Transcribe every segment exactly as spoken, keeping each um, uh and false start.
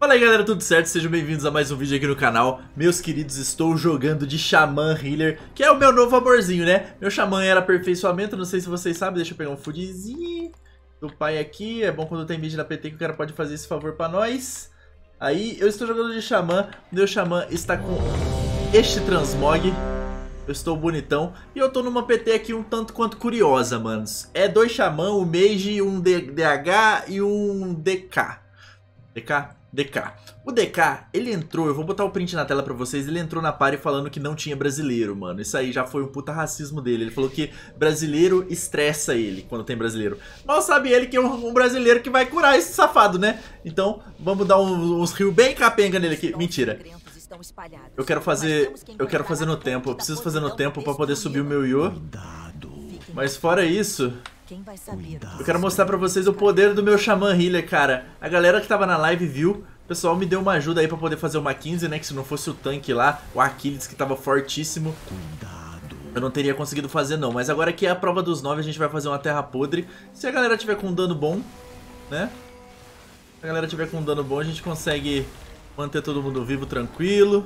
Fala aí galera, tudo certo? Sejam bem-vindos a mais um vídeo aqui no canal. Meus queridos, estou jogando de Xamã Healer, que é o meu novo amorzinho, né? Meu Xamã era aperfeiçoamento, não sei se vocês sabem, deixa eu pegar um foodzinho do pai aqui. É bom quando tem vídeo na P T que o cara pode fazer esse favor pra nós. Aí, eu estou jogando de Xamã, meu Xamã está com este transmog. Eu estou bonitão. E eu tô numa P T aqui um tanto quanto curiosa, manos. É dois Xamã, um Mage, um D H e um D K. D K? D K. O D K, ele entrou, eu vou botar o print na tela pra vocês, ele entrou na party falando que não tinha brasileiro, mano. Isso aí já foi um puta racismo dele. Ele falou que brasileiro estressa ele quando tem brasileiro. Mal sabe ele que é um, um brasileiro que vai curar esse safado, né? Então, vamos dar um, uns rios bem capenga nele aqui. Mentira. Eu quero fazer, eu quero fazer no tempo, eu preciso fazer no tempo pra poder subir o meu Yo. Mas fora isso... eu quero mostrar pra vocês o poder do meu Xamã Healer, cara. A galera que tava na live viu. O pessoal me deu uma ajuda aí pra poder fazer uma quinze, né? Que se não fosse o tanque lá, o Aquiles que tava fortíssimo, eu não teria conseguido fazer não. Mas agora que é a prova dos nove, a gente vai fazer uma terra podre. Se a galera tiver com dano bom, né? Se a galera tiver com dano bom, a gente consegue manter todo mundo vivo, tranquilo.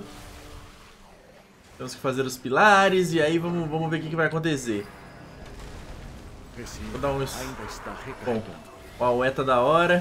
Temos que fazer os pilares e aí vamos, vamos ver o que, que vai acontecer. Vou dar um... bom, o Aue tá da hora.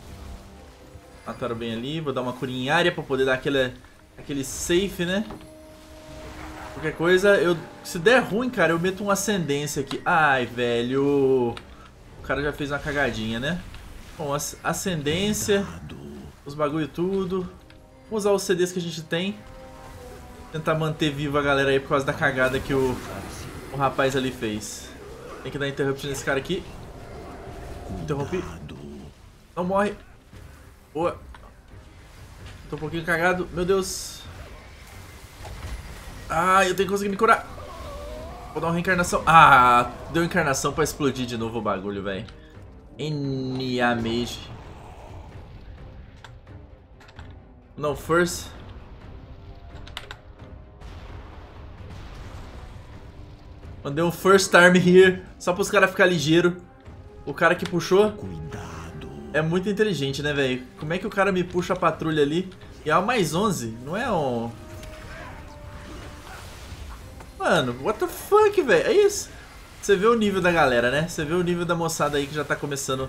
Mataram bem ali. Vou dar uma curinha em área pra poder dar aquele, aquele safe, né? Qualquer coisa, eu, se der ruim, cara, eu meto uma ascendência aqui. Ai, velho. O cara já fez uma cagadinha, né? Bom, ascendência. Os bagulho tudo. Vamos usar os C Ds que a gente tem. Tentar manter viva a galera aí por causa da cagada que o, o rapaz ali fez. Tem que dar interrupt nesse cara aqui. Interrompi. Não morre. Boa. Tô um pouquinho cagado. Meu Deus. Ah, eu tenho que conseguir me curar. Vou dar uma reencarnação. Ah, deu encarnação pra explodir de novo o bagulho, velho. N A Mage. Não, first. Mandei um first arm here, só para os caras ficar ligeiro. O cara que puxou é muito inteligente, né, velho? Como é que o cara me puxa a patrulha ali? E é o mais onze, não é um... mano, what the fuck, velho? É isso. Você vê o nível da galera, né? Você vê o nível da moçada aí que já tá começando...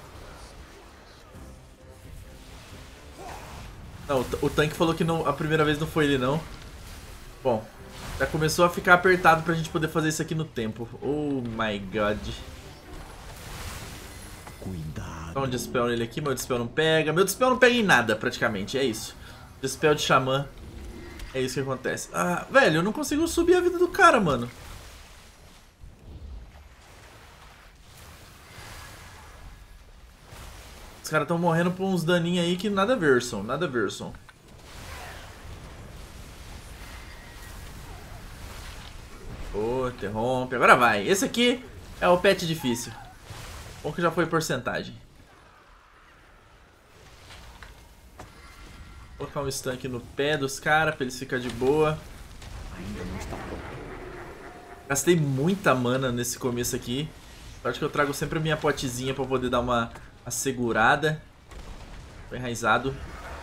não, o tanque falou que não, a primeira vez não foi ele, não. Bom... já começou a ficar apertado pra gente poder fazer isso aqui no tempo. Oh my god. Cuidado. Dá um dispel nele aqui, meu dispel não pega. Meu dispel não pega em nada, praticamente, é isso. Dispel de Xamã. É isso que acontece. Ah, velho, eu não consigo subir a vida do cara, mano. Os caras estão morrendo por uns daninhos aí que nada verson, nada verson. Oh, interrompe. Agora vai. Esse aqui é o pet difícil. Bom que já foi porcentagem. Vou colocar um stun aqui no pé dos caras pra eles ficarem de boa. Gastei muita mana nesse começo aqui. Eu acho que eu trago sempre a minha potezinha pra poder dar uma assegurada. Tô enraizado.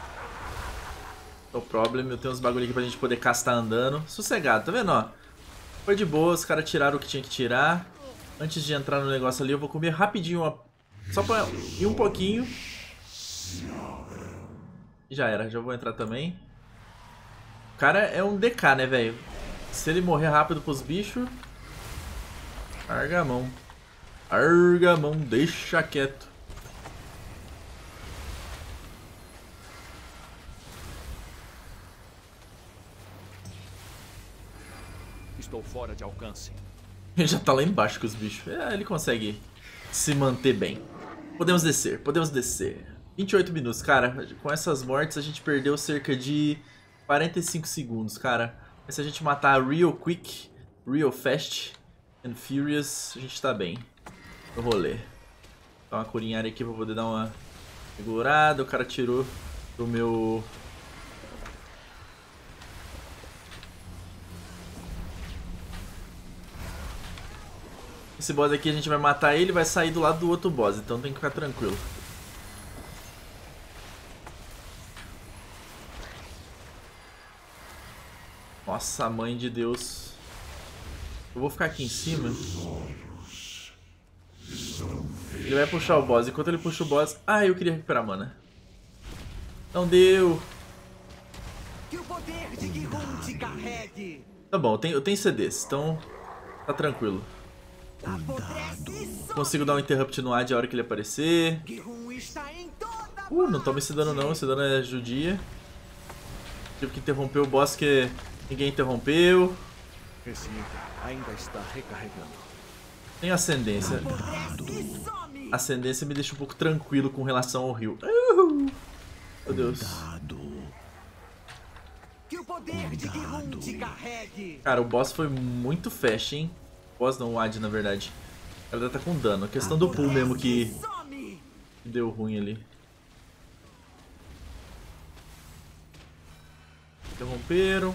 No problem. Eu tenho uns bagulho aqui pra gente poder castar andando. Sossegado, tá vendo, ó? Foi de boa, os caras tiraram o que tinha que tirar. Antes de entrar no negócio ali, eu vou comer rapidinho, ó, só pra ir um pouquinho. Já era, já vou entrar também. O cara é um D K, né, velho? Se ele morrer rápido pros bichos... larga a mão. Larga a mão, deixa quieto. Estou fora de alcance. Ele já tá lá embaixo com os bichos. É, ele consegue se manter bem. Podemos descer, podemos descer. vinte e oito minutos, cara. Com essas mortes a gente perdeu cerca de quarenta e cinco segundos, cara. Mas se a gente matar real quick, real fast and furious, a gente tá bem no rolê. Dá uma curinha aqui pra poder dar uma segurada. O cara tirou do meu... esse boss aqui a gente vai matar ele e vai sair do lado do outro boss, então tem que ficar tranquilo. Nossa, mãe de Deus. Eu vou ficar aqui em cima. Ele vai puxar o boss. Enquanto ele puxa o boss... Ah, eu queria recuperar a mana. Não deu. Que o poder de Gihun te carregue. Tá bom, eu tenho, eu tenho C Ds, então tá tranquilo. Consigo dar um interrupt no Ad a hora que ele aparecer. Uh, não toma esse dano não, esse dano é judia. Tive que interromper o boss que ninguém interrompeu. Esse item ainda está recarregando. Tem ascendência. Ascendência me deixa um pouco tranquilo com relação ao rio. Uh, meu Deus. Que o poder de Gihun te carregue. Cara, o boss foi muito fast, hein? Boss não, o Ad, na verdade. Ela tá com dano. A questão do pull mesmo que deu ruim ali. Interromperam.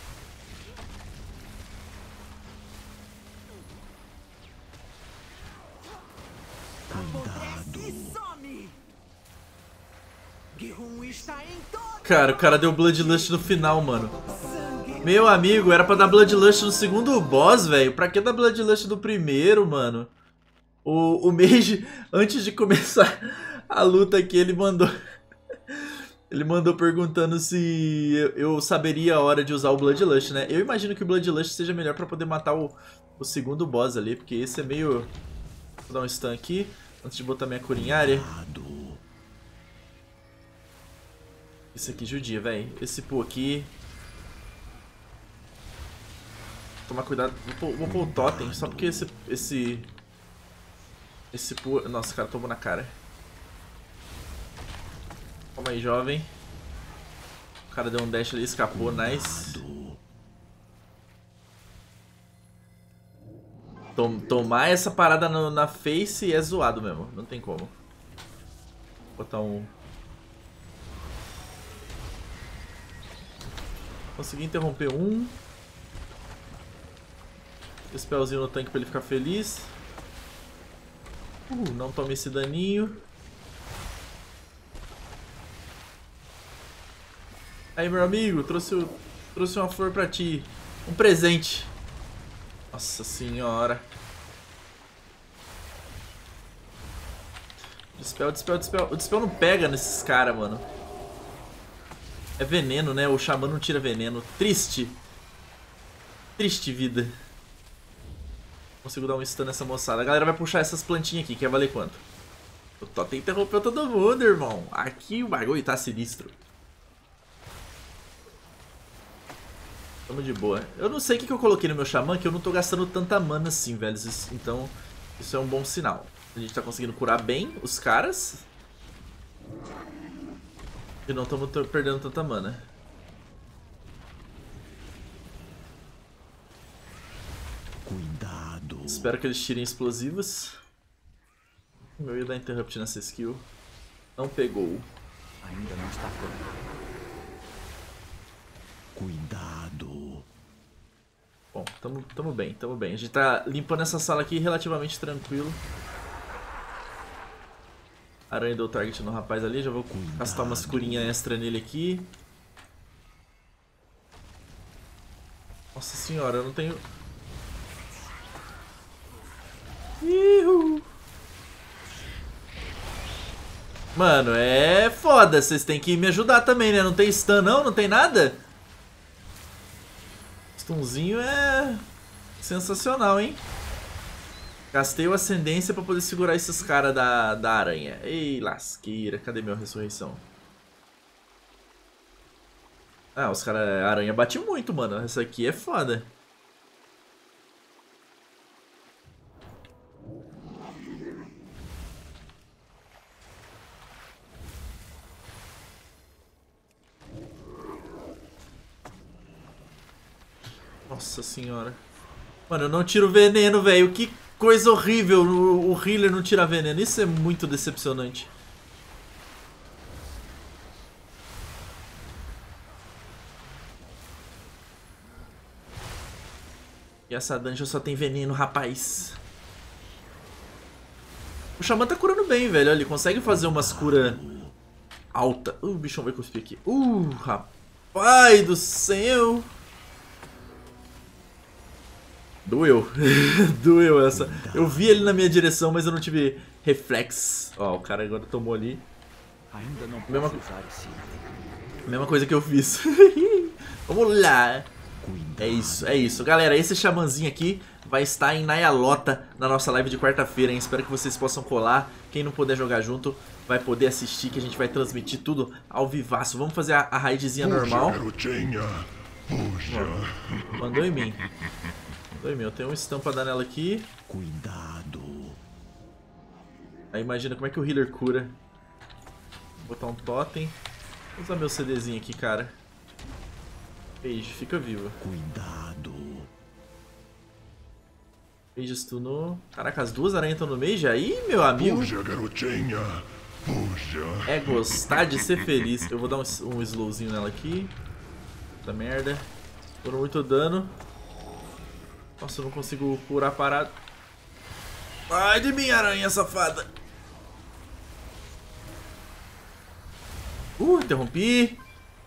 Cara, o cara deu Bloodlust no final, mano. Meu amigo, era pra dar Bloodlust no segundo boss, velho. Pra que dar Bloodlust no primeiro, mano? O, o Mage, antes de começar a luta aqui, ele mandou... Ele mandou perguntando se eu, eu saberia a hora de usar o Bloodlust, né? Eu imagino que o Bloodlust seja melhor pra poder matar o, o segundo boss ali, porque esse é meio... Vou dar um stun aqui, antes de botar minha cura em área. Esse aqui judia, velho. Esse pull aqui... Tomar cuidado. Vou pôr, vou pôr o totem, só porque esse... Esse... Esse pull... Nossa, o cara tomou na cara. Calma aí, jovem. O cara deu um dash ali, escapou, nice. Tom, tomar essa parada no, na face é zoado mesmo, não tem como. Vou botar um... Consegui interromper um. Spellzinho no tanque pra ele ficar feliz. Uh, não tome esse daninho. Aí, meu amigo, trouxe, trouxe uma flor pra ti. Um presente. Nossa senhora. Dispel, dispel, dispel. O dispel não pega nesses caras, mano. É veneno, né? O xamã não tira veneno. Triste. Triste vida. Consigo dar um stun nessa moçada. A galera vai puxar essas plantinhas aqui. Quer valer quanto? O Totem interrompeu todo mundo, irmão. Aqui o bagulho tá sinistro. Tamo de boa. Eu não sei o que, que eu coloquei no meu xamã, que eu não tô gastando tanta mana assim, velho. Então, isso é um bom sinal. A gente tá conseguindo curar bem os caras. E não estamos perdendo tanta mana. Cuidado. Espero que eles tirem explosivos. Eu ia dar interrupt nessa skill. Não pegou. Ainda não está pronto. Cuidado. Bom, tamo, tamo bem, tamo bem. A gente tá limpando essa sala aqui relativamente tranquilo. Aranha deu target no rapaz ali. Já vou Cuidado. Castar umas curinhas extra nele aqui. Nossa senhora, eu não tenho... Ihu. Mano, é foda. Vocês têm que me ajudar também, né? Não tem stun não? Não tem nada? Stunzinho é sensacional, hein? Gastei o ascendência pra poder segurar esses caras da, da aranha. Ei, lasqueira. Cadê minha ressurreição? Ah, os caras... A aranha bate muito, mano. Essa aqui é foda. Nossa senhora. Mano, eu não tiro veneno, velho. Que coisa horrível o, o healer não tirar veneno. Isso é muito decepcionante. E essa dungeon só tem veneno, rapaz. O xamã tá curando bem, velho. Ele consegue fazer umas curas altas. Uh, o bichão vai cuspir aqui. Uh, rapaz do céu. Doeu. Doeu essa. Eu vi ele na minha direção, mas eu não tive reflexo. Ó, o cara agora tomou ali. Ainda não posso Mesma, usar esse item. mesma coisa que eu fiz. Vamos lá. É isso, é isso. Galera, esse xamãzinho aqui vai estar em Nyalotha na nossa live de quarta-feira, hein? Espero que vocês possam colar. Quem não puder jogar junto vai poder assistir, que a gente vai transmitir tudo ao vivaço. Vamos fazer a, a raidzinha normal. Ó, mandou em mim. Mandou em mim. Eu tenho um stun pra dar nela aqui. Cuidado. Aí imagina como é que o healer cura. Vou botar um totem. Vou usar meu CDzinho aqui, cara. Paige, fica viva. Cuidado. Paige stunou. Caraca, as duas aranhas estão no meio já? Ih, meu amigo. Puxa, garotinha. Puxa. É gostar de ser feliz. Eu vou dar um, um slowzinho nela aqui. Puta merda. Foram muito dano. Nossa, eu não consigo curar parado. Ai de mim, aranha safada. Uh, interrompi.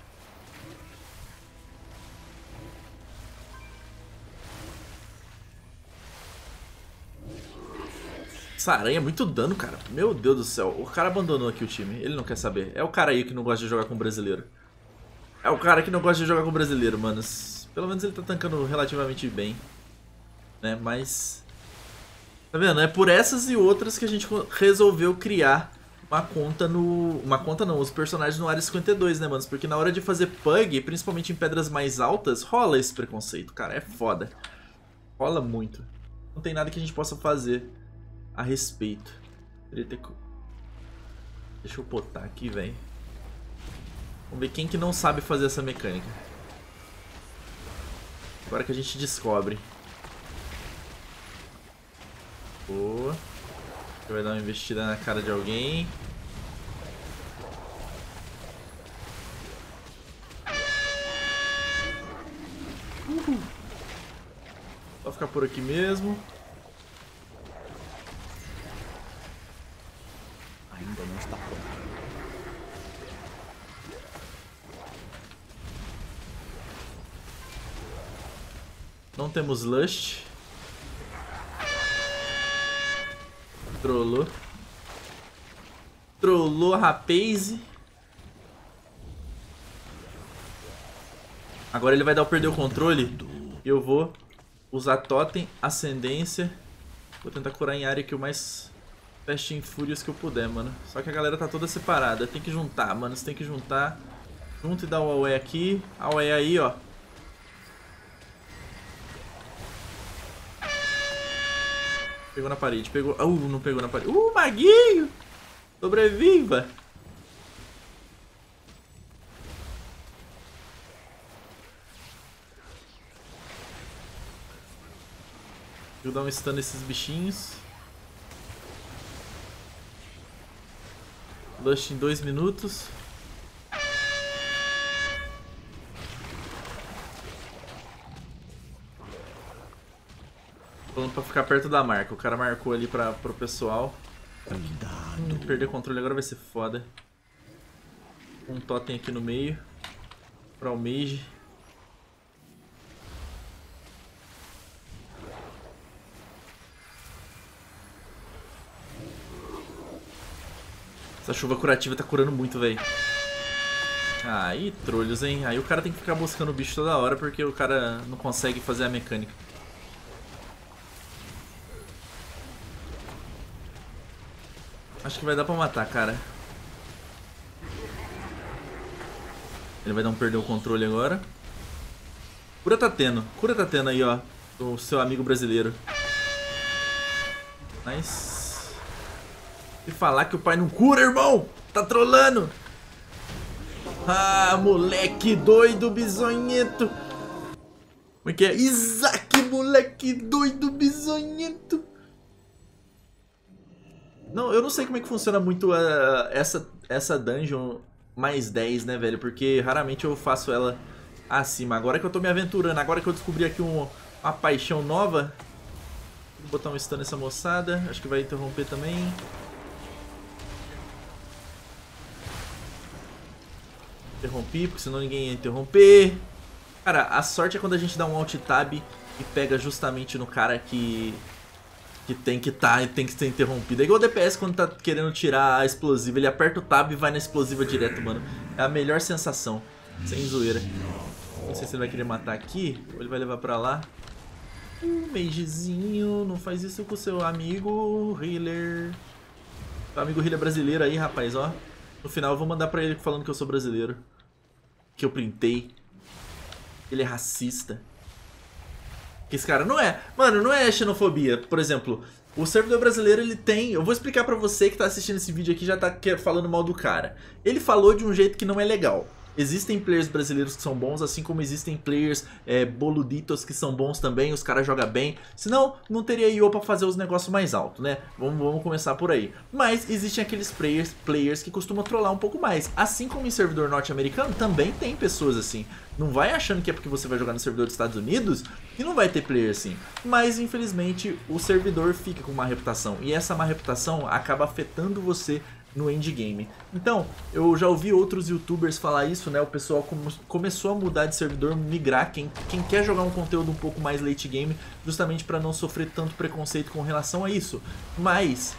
Essa aranha é muito dano, cara. Meu Deus do céu. O cara abandonou aqui o time. Ele não quer saber. É o cara aí que não gosta de jogar com brasileiro. É o cara que não gosta de jogar com brasileiro, manos. Pelo menos ele tá tancando relativamente bem. Né, mas... Tá vendo? É por essas e outras que a gente resolveu criar uma conta no... Uma conta não, os personagens no Área cinquenta e dois, né, manos? Porque na hora de fazer pug, principalmente em pedras mais altas, rola esse preconceito, cara. É foda. Rola muito. Não tem nada que a gente possa fazer a respeito. Deixa eu botar aqui, velho. Vamos ver quem que não sabe fazer essa mecânica. Agora que a gente descobre. Boa. Vai dar uma investida na cara de alguém. Uhul. Vou ficar por aqui mesmo. Ainda não está pronto. Não temos Lust. Trollou. Trollou a rapaz. Agora ele vai dar o perder o controle. E eu vou usar totem, ascendência. Vou tentar curar em área que o mais Fast and Furious que eu puder, mano. Só que a galera tá toda separada. Tem que juntar, mano. Você tem que juntar. Junta e dá o AOE aqui. AOE aí, ó. Pegou na parede, pegou... Uh, não pegou na parede. Uh, maguinho! Sobreviva! Vou dar um stun nesses bichinhos. Lush em dois minutos. Falando pra ficar perto da marca. O cara marcou ali pra, pro pessoal. Hum, perder controle agora vai ser foda. Um totem aqui no meio. Pra o mage. Essa chuva curativa tá curando muito, velho. Aí, trolhos, hein? Aí o cara tem que ficar buscando o bicho toda hora porque o cara não consegue fazer a mecânica. Acho que vai dar pra matar, cara. Ele vai dar um perder o controle agora. Cura tá tendo. Cura tá tendo aí, ó. O seu amigo brasileiro. Nice. E falar que o pai não cura, irmão! Tá trolando! Ah, moleque doido, bisonhento! Como é que é? Isaac, moleque doido, bisonhento! Não, eu não sei como é que funciona muito uh, essa, essa dungeon mais dez, né, velho? Porque raramente eu faço ela acima. Agora que eu tô me aventurando, agora que eu descobri aqui um, uma paixão nova. Vou botar um stun nessa moçada. Acho que vai interromper também. Interrompi, porque senão ninguém ia interromper. Cara, a sorte é quando a gente dá um alt tab e pega justamente no cara que que tem que tá, tem que ser interrompido. É igual o D P S quando tá querendo tirar a explosiva, ele aperta o tab e vai na explosiva direto, mano. É a melhor sensação, sem zoeira. Não sei se ele vai querer matar aqui ou ele vai levar pra lá. Um magezinho, não faz isso com o seu amigo healer. O amigo healer brasileiro aí, rapaz, ó. No final eu vou mandar pra ele falando que eu sou brasileiro. Que eu printei. Ele é racista. Que esse cara não é. Mano, não é xenofobia. Por exemplo, o servidor brasileiro, ele tem... Eu vou explicar pra você que tá assistindo esse vídeo aqui e já tá falando mal do cara. Ele falou de um jeito que não é legal. Existem players brasileiros que são bons, assim como existem players é, boluditos que são bons também, os caras jogam bem. Senão, não teria I O pra fazer os negócios mais altos, né? Vamos, vamos começar por aí. Mas existem aqueles players, players que costumam trollar um pouco mais. Assim como em servidor norte-americano, também tem pessoas assim. Não vai achando que é porque você vai jogar no servidor dos Estados Unidos que não vai ter player assim. Mas, infelizmente, o servidor fica com má reputação. E essa má reputação acaba afetando você no endgame. Então, eu já ouvi outros youtubers falar isso, né? O pessoal come começou a mudar de servidor, migrar, quem, quem quer jogar um conteúdo um pouco mais late game, justamente para não sofrer tanto preconceito com relação a isso. Mas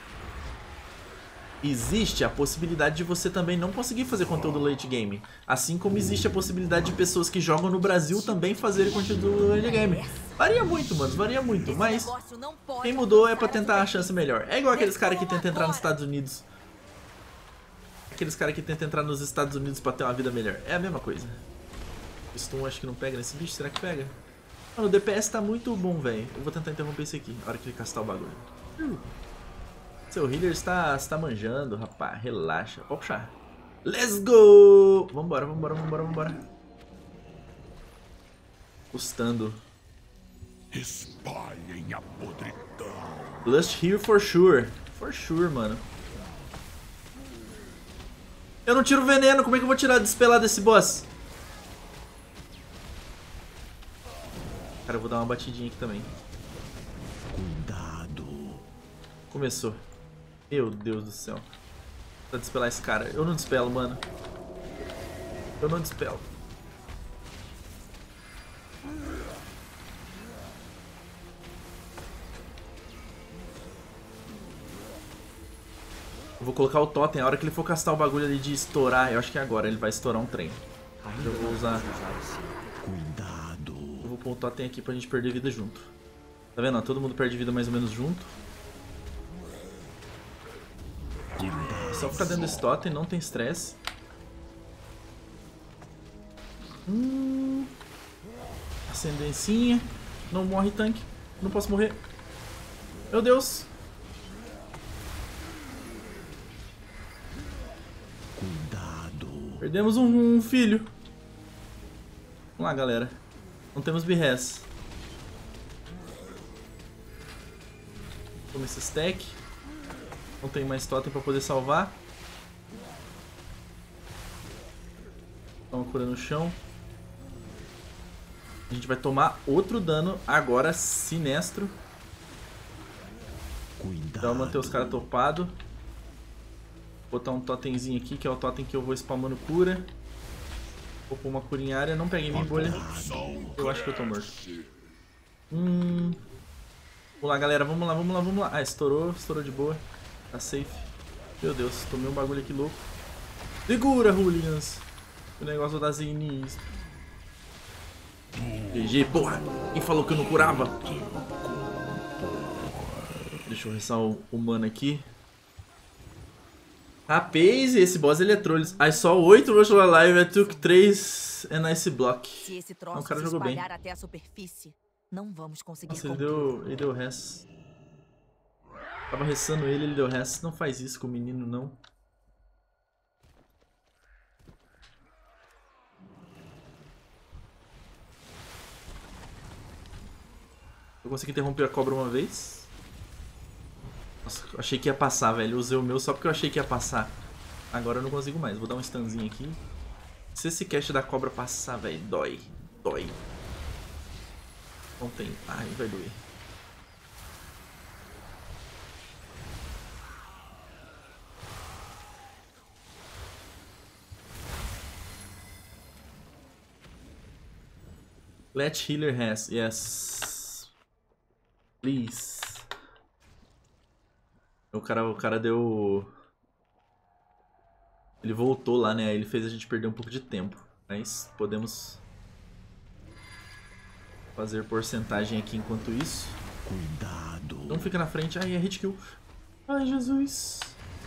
existe a possibilidade de você também não conseguir fazer conteúdo late game. Assim como existe a possibilidade de pessoas que jogam no Brasil também fazerem conteúdo late game. Varia muito, mano, varia muito. Mas quem mudou é pra tentar a chance melhor. É igual aqueles caras que tentam entrar nos Estados Unidos. Aqueles caras que tentam entrar nos Estados Unidos pra ter uma vida melhor. É a mesma coisa. Stun acho que não pega nesse bicho. Será que pega? Mano, o D P S tá muito bom, velho. Eu vou tentar interromper esse aqui. Na hora que ele castar o bagulho. Uh. Seu healer está, está manjando, rapaz. Relaxa. Pode puxar. Let's go! Vambora, vambora, vambora, vambora. Custando. Espalhem a podridão. Lust here for sure. For sure, mano. Eu não tiro veneno, como é que eu vou tirar despelar desse boss? Cara, eu vou dar uma batidinha aqui também. Cuidado. Começou. Meu Deus do céu. Pra despelar esse cara. Eu não despelo, mano. Eu não despelo. Eu vou colocar o totem, a hora que ele for castar o bagulho ali de estourar, eu acho que é agora, ele vai estourar um trem. Eu vou usar... Cuidado. Eu vou pôr o totem aqui pra gente perder vida junto. Tá vendo? Todo mundo perde vida mais ou menos junto. É só ficar dentro desse totem, não tem estresse. Hum... Ascendencinha. Não morre tanque. Não posso morrer. Meu Deus. Perdemos um, um filho. Vamos lá, galera. Não temos birrés. Toma esse stack. Não tem mais totem pra poder salvar. Dá uma cura no chão. A gente vai tomar outro dano agora sinestro. Cuidado. Então manter os caras topados. Botar um totemzinho aqui, que é o totem que eu vou spamando cura. Vou pôr uma cura em área. Não peguei minha bolha. Eu acho que eu tô morto. Hum. Vamos lá, galera. Vamos lá, vamos lá, vamos lá. Ah, estourou. Estourou de boa. Tá safe. Meu Deus, tomei um bagulho aqui louco. Segura, hooligans. O negócio das inis. G G, porra. Quem falou que eu não curava? Deixa eu restar o, o mana aqui. Rapaz, esse boss ele é trolls. I saw oito Rush Alive, I took três and Ice Block. Se esse troço Não, o cara se jogou bem. espalhar até a superfície, não vamos conseguir Nossa, ele conter. deu, ele deu res. Tava restando ele, ele deu res. Não faz isso com o menino, não. Eu consegui interromper a cobra uma vez. Nossa, eu achei que ia passar, velho. Eu usei o meu só porque eu achei que ia passar. Agora eu não consigo mais. Vou dar um stunzinho aqui. Se esse cast da cobra passar, velho, dói. Dói. Não tem. Ai, vai doer. Let healer has. Yes. Please. O cara, o cara deu... Ele voltou lá, né? Ele fez a gente perder um pouco de tempo. Mas podemos fazer porcentagem aqui enquanto isso. Cuidado. Não fica na frente. Ai, é hit kill. Ai, Jesus.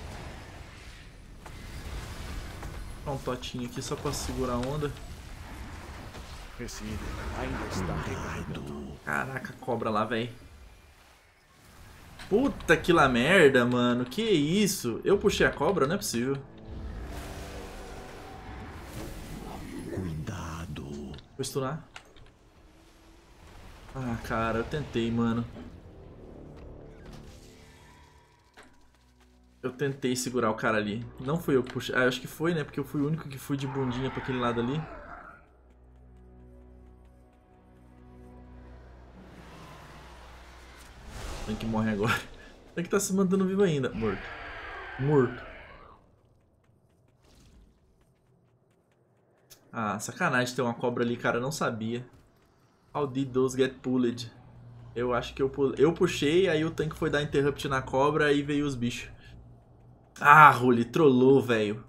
Dá um totinho aqui só pra segurar a onda. Esse item ainda está recarregando. Caraca, cobra lá, velho. Puta que lá merda, mano. Que isso? Eu puxei a cobra? Não é possível. Cuidado. Vou stunar. Ah, cara, eu tentei, mano. Eu tentei segurar o cara ali. Não fui eu que puxei. Ah, eu acho que foi, né? Porque eu fui o único que fui de bundinha pra aquele lado ali. Tem que morrer agora. Tem que tá se mantendo vivo ainda. Morto. Morto. Ah, sacanagem ter uma cobra ali, cara. Eu não sabia. How did those get pulled? Eu acho que eu, eu puxei, aí o tanque foi dar interrupt na cobra, aí veio os bichos. Ah, Ruli, trollou, velho.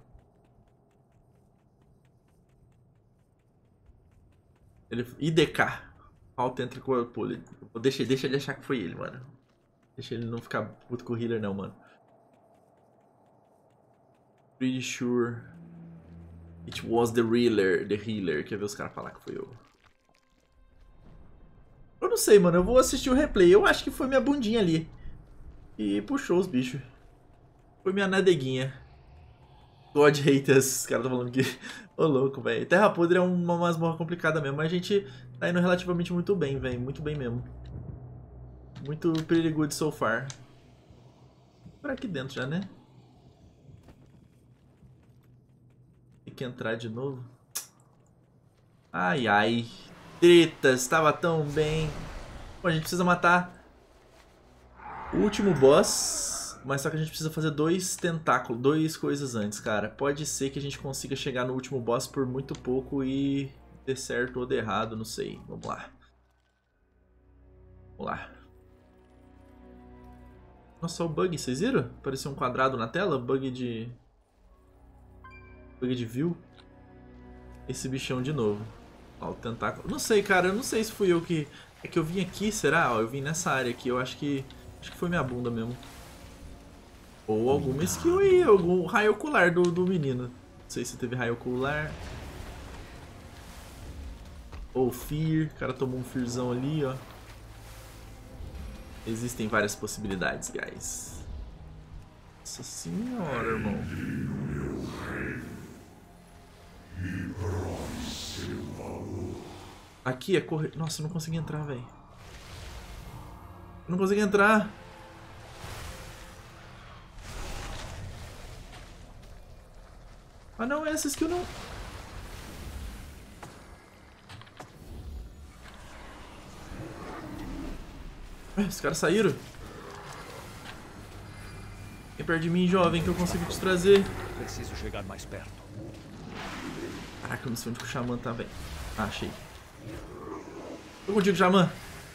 Ele... I D K. Authentic pulled. Deixa, deixa ele achar que foi ele, mano. Deixa ele não ficar puto com o healer, não, mano. Pretty sure it was the healer. The healer. Quer ver os caras falar que foi eu? Eu não sei, mano. Eu vou assistir o replay. Eu acho que foi minha bundinha ali. E puxou os bichos. Foi minha nadeguinha. God haters. Os caras estão falando que... Ô, louco, velho. Terra Podre é uma masmorra complicada mesmo. Mas a gente tá indo relativamente muito bem, velho. Muito bem mesmo. Muito pretty good so far. Por aqui dentro já, né? Tem que entrar de novo. Ai, ai. Tretas. Estava tão bem. Bom, a gente precisa matar o último boss. Mas só que a gente precisa fazer dois tentáculos. Dois coisas antes, cara. Pode ser que a gente consiga chegar no último boss por muito pouco e dê certo ou dê errado. Não sei. Vamos lá. Vamos lá. Nossa, o bug, vocês viram? Apareceu um quadrado na tela, bug de... Bug de view. Esse bichão de novo. Ó, o tentáculo. Não sei, cara, eu não sei se fui eu que... É que eu vim aqui, será? Ó, eu vim nessa área aqui, eu acho que... Acho que foi minha bunda mesmo. Ou alguma skill aí, algum raio ocular do, do menino. Não sei se teve raio ocular. Ou fear, o cara tomou um fearzão ali, ó. Existem várias possibilidades, guys. Nossa senhora, irmão. Aqui é correr... Nossa, eu não consegui entrar, velho. Eu não consegui entrar. Ah, não, essa skill não... Os caras saíram. Vem perto de mim, jovem, que eu consigo te trazer. Preciso chegar mais perto. Caraca, eu não sei onde que o Xamã tá, velho. Ah, achei. Tô contigo, Xamã.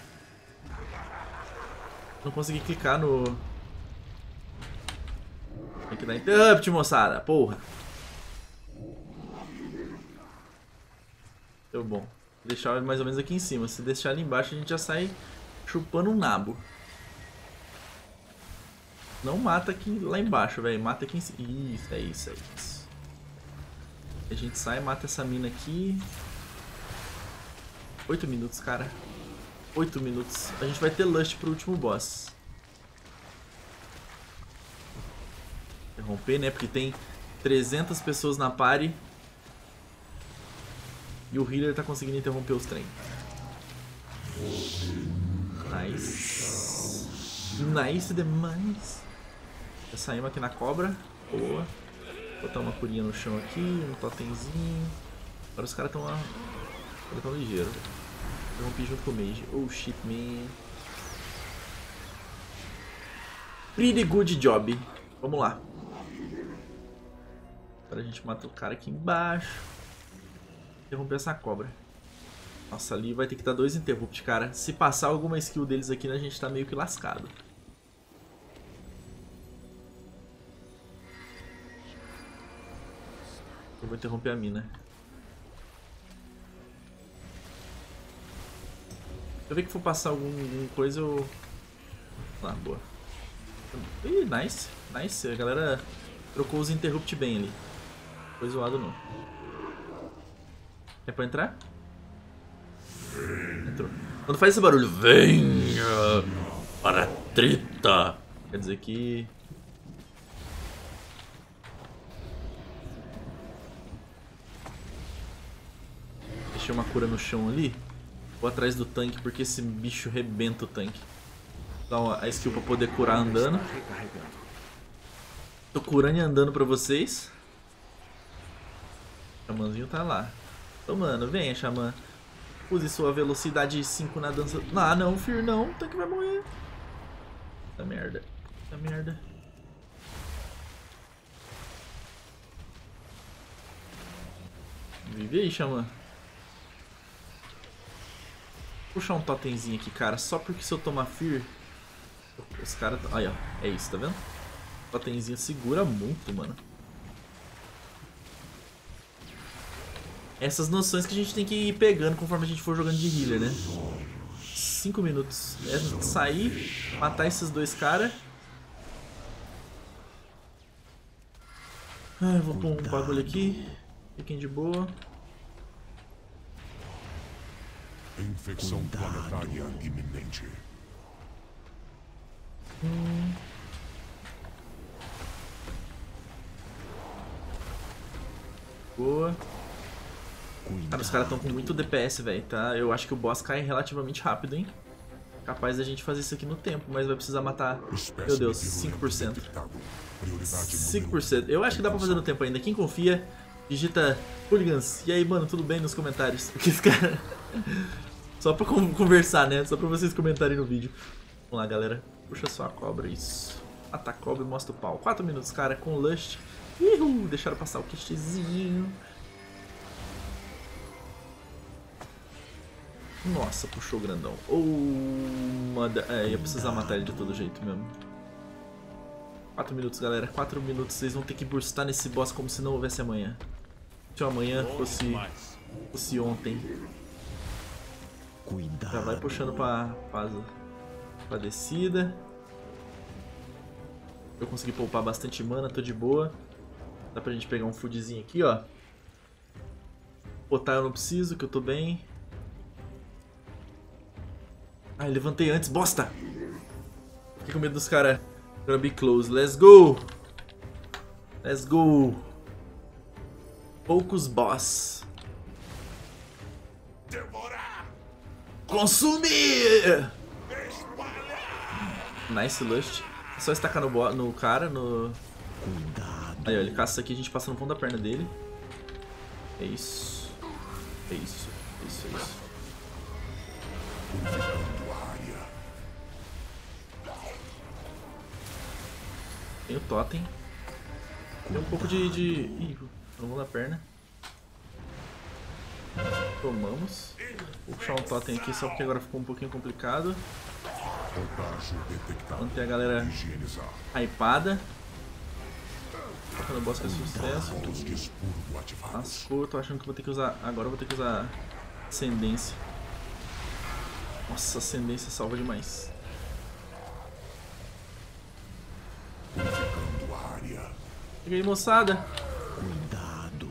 Não consegui clicar no... Tem que dar interrupt, moçada. Porra. Deu bom. Vou deixar mais ou menos aqui em cima. Se deixar ali embaixo, a gente já sai... chupando um nabo. Não mata aqui lá embaixo, velho. Mata aqui em cima. Isso, é isso, é isso. A gente sai, mata essa mina aqui. Oito minutos, cara. Oito minutos. A gente vai ter lust pro último boss. Interromper, né? Porque tem trezentas pessoas na party. E o healer tá conseguindo interromper os trem. Nice. Nice demais. Já saímos aqui na cobra. Boa. Vou botar uma curinha no chão aqui. Um totemzinho. Agora os caras estão lá. Eles estão ligeiros. Interrompi junto com o mage. Oh shit, man. Pretty good job. Vamos lá. Agora a gente mata o cara aqui embaixo. Interromper essa cobra. Nossa, ali vai ter que dar dois interrupt, cara. Se passar alguma skill deles aqui, a gente tá meio que lascado. Eu vou interromper a mina. Se eu ver que for passar algum, alguma coisa, eu... Ah, boa. Ih, nice. Nice. A galera trocou os interrupt bem ali. Foi zoado não. É pra entrar? Entrou. Quando faz esse barulho, venha para a treta. Quer dizer que... Deixei uma cura no chão ali. Vou atrás do tanque porque esse bicho rebenta o tanque. Dá uma, a skill pra poder curar andando. Tô curando e andando pra vocês. O xamãzinho tá lá. Então, mano, venha, xamã. Use sua velocidade cinco na dança. Ah, não, Fear, não. O tanque vai morrer. Puta merda. Puta merda. Vive aí, xamã. Puxar um totemzinho aqui, cara. Só porque se eu tomar Fear... Os caras... Aí, ó. É isso, tá vendo? O totemzinho segura muito, mano. Essas noções que a gente tem que ir pegando conforme a gente for jogando de healer, né? cinco minutos. É sair, matar esses dois caras. Ah, vou pôr um bagulho aqui. Fiquem de boa. Infecção planetária iminente. Hum. Boa. Cara, os caras estão com muito D P S, velho, tá? Eu acho que o boss cai relativamente rápido, hein? Capaz da gente fazer isso aqui no tempo, mas vai precisar matar... Meu Deus, cinco por cento. cinco por cento. Eu acho que dá pra fazer no tempo ainda. Quem confia, digita hooligans. E aí, mano, tudo bem nos comentários? Porque esse cara... Só pra conversar, né? Só pra vocês comentarem no vídeo. Vamos lá, galera. Puxa só a cobra, isso. Mata a cobra e mostra o pau. quatro minutos, cara, com Lust. Uhul, deixaram passar o kitzinho. Nossa, puxou o grandão. Oh, manda... É, ia precisar matar ele de todo jeito mesmo. quatro minutos, galera. quatro minutos. Vocês vão ter que burstar nesse boss como se não houvesse amanhã. Se o amanhã fosse, fosse ontem. Cuidado. Já vai puxando pra, pra, pra descida. Eu consegui poupar bastante mana, tô de boa. Dá pra gente pegar um foodzinho aqui, ó. Botar eu não preciso, que eu tô bem. Ai, levantei antes, bosta! Fiquei com medo dos caras. Gonna be close. Let's go! Let's go! Poucos boss. Devorar. Consumir! Nice Lust. É só estacar no, bo no cara, no... Cuidado. Aí, ó, ele caça isso aqui, a gente passa no fundo da perna dele. É isso. É isso. É isso, é isso. Tem o totem. Tem um pouco de... de... Ih, no fundo da perna. Tomamos. Vou puxar um totem aqui só porque agora ficou um pouquinho complicado. Manter a galera hypada. Tocando o boss que é sucesso. Lascou, eu tô achando que vou ter que usar... Agora eu vou ter que usar ascendência. Nossa, ascendência salva demais. Cheguei, moçada. Cuidado.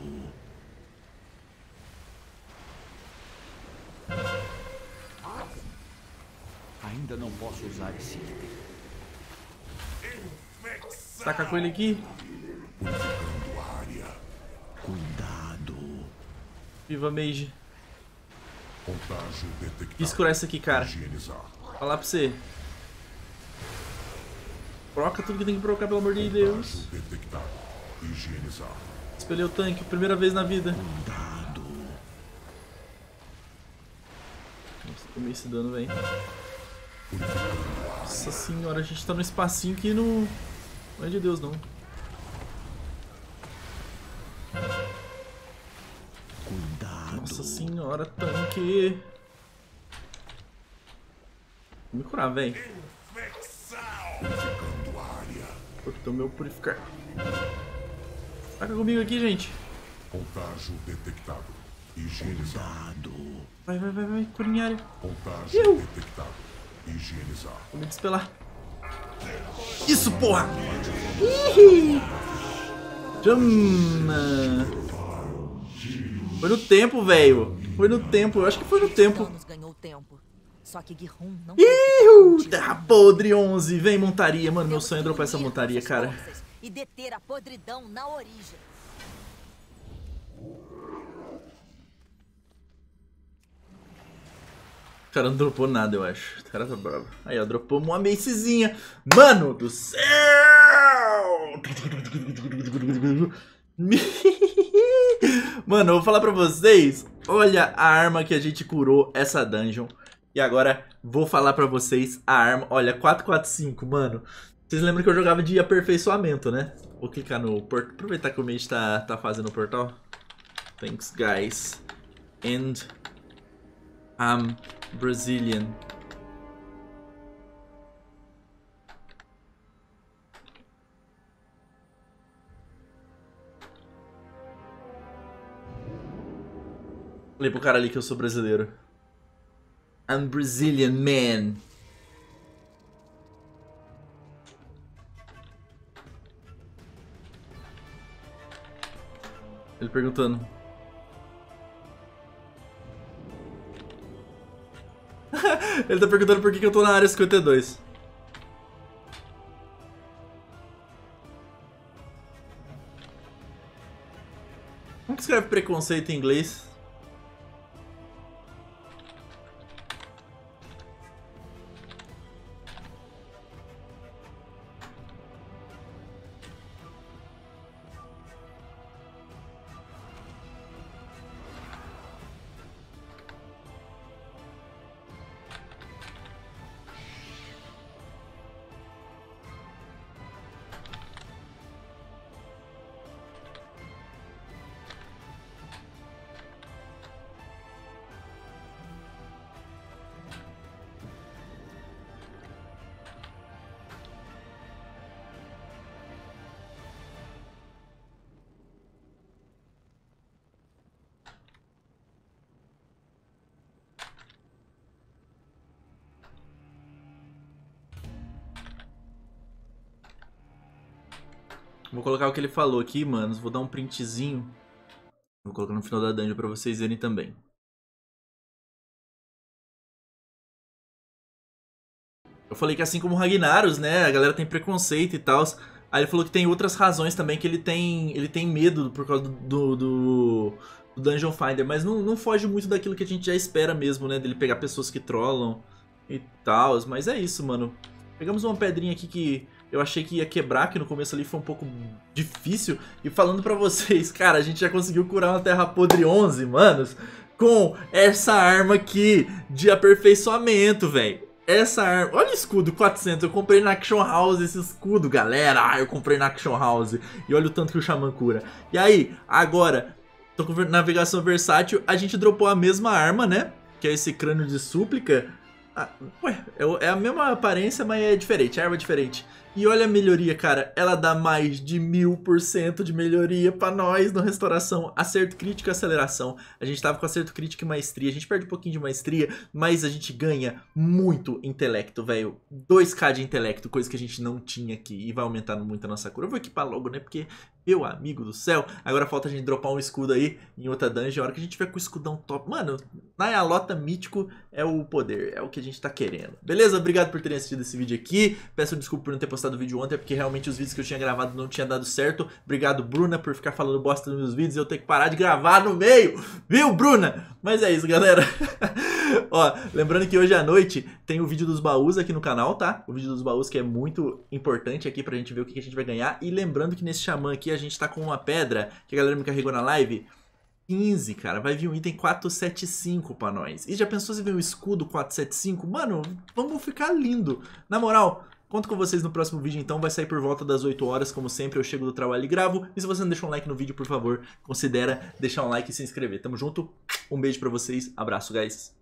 Ainda não posso usar esse item. Taca com ele aqui. Cuidado. Viva Mage. Contágio detectado. Quis curar isso aqui, cara. Higienizar. Falar pra você. Proca tudo que tem que procar, pelo amor de Deus. Contágio detectado. Higienizar. Espelhei o tanque, primeira vez na vida. Cuidado. Nossa, tomei esse dano, velho. Nossa senhora, a gente tá num espacinho que não... Não é de Deus, não. Cuidado. Nossa senhora, tanque. Vou me curar, velho. Purificando a área. Cortou meu purificar. Taca comigo aqui, gente. Contágio detectado. Higienizado. Vai, vai, vai, vai. Curinha área. Contágio Iu. detectado. Higienizado. Vou me despelar. Isso, porra! Ih! Chama! Foi no tempo, velho. Foi no tempo. Eu acho que foi no tempo. Thanos ganhou tempo. Só que Gihun não Iu! Terra podre onze. Vem, montaria. Mano, meu sonho é dropar essa montaria, cara. E deter a podridão na origem. O cara não dropou nada, eu acho. O cara tá bravo. Aí, ó, dropou uma macezinha. Mano do céu! Mano, eu vou falar pra vocês. Olha a arma que a gente curou essa dungeon. E agora vou falar pra vocês a arma. Olha, quatro quatro cinco, mano. Vocês lembram que eu jogava de aperfeiçoamento, né? Vou clicar no portal. Aproveitar que o Mage tá, tá fazendo o portal. Thanks, guys. And I'm Brazilian. Falei pro cara ali que eu sou brasileiro. I'm Brazilian, man. Ele perguntando. Ele tá perguntando por que que eu tô na área cinquenta e dois. Como que escreve preconceito em inglês? Vou colocar o que ele falou aqui, manos. Vou dar um printzinho. Vou colocar no final da dungeon pra vocês verem também. Eu falei que assim como o Ragnaros, né, a galera tem preconceito e tal. Aí ele falou que tem outras razões também, que ele tem, ele tem medo por causa do, do, do Dungeon Finder. Mas não, não foge muito daquilo que a gente já espera mesmo, né, dele pegar pessoas que trollam e tal. Mas é isso, mano. Pegamos uma pedrinha aqui que eu achei que ia quebrar, que no começo ali foi um pouco difícil. E falando pra vocês, cara, a gente já conseguiu curar uma Terra Podre onze, manos, com essa arma aqui de aperfeiçoamento, velho. Essa arma... Olha o escudo, quatrocentos. Eu comprei na Action House esse escudo, galera. Ah, eu comprei na Action House. E olha o tanto que o Xamã cura. E aí, agora, tô com navegação versátil. A gente dropou a mesma arma, né? Que é esse crânio de súplica. Ah, ué, é a mesma aparência, mas é diferente. A arma é diferente. E olha a melhoria, cara. Ela dá mais de mil por cento de melhoria pra nós no restauração. Acerto crítico e aceleração. A gente tava com acerto crítico e maestria. A gente perde um pouquinho de maestria, mas a gente ganha muito intelecto, velho. dois K de intelecto, coisa que a gente não tinha aqui. E vai aumentando muito a nossa cura. Eu vou equipar logo, né? Porque, meu amigo do céu. Agora falta a gente dropar um escudo aí em outra dungeon. A hora que a gente tiver com o escudão top. Mano, na Yalota mítico é o poder. É o que a gente tá querendo. Beleza? Obrigado por terem assistido esse vídeo aqui. Peço desculpa por não ter postado o vídeo ontem, é porque realmente os vídeos que eu tinha gravado não tinha dado certo. Obrigado, Bruna, por ficar falando bosta nos meus vídeos e eu ter que parar de gravar no meio. Viu, Bruna? Mas é isso, galera. Ó, lembrando que hoje à noite tem o vídeo dos baús aqui no canal, tá? O vídeo dos baús que é muito importante aqui pra gente ver o que a gente vai ganhar. E lembrando que nesse Xamã aqui a gente tá com uma pedra que a galera me carregou na live. quinze, cara, vai vir um item quatrocentos e setenta e cinco pra nós. E já pensou se vem um escudo quatrocentos e setenta e cinco? Mano, vamos ficar lindo. Na moral, conto com vocês no próximo vídeo então, vai sair por volta das oito horas, como sempre, eu chego do trabalho e gravo. E se você não deixou um like no vídeo, por favor, considera deixar um like e se inscrever. Tamo junto, Um beijo pra vocês, abraço, guys.